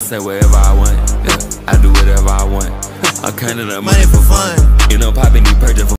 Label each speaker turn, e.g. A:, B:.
A: say whatever I want. Yeah, I do whatever I want. I'm counting up money for fun. You know, popping these purchase for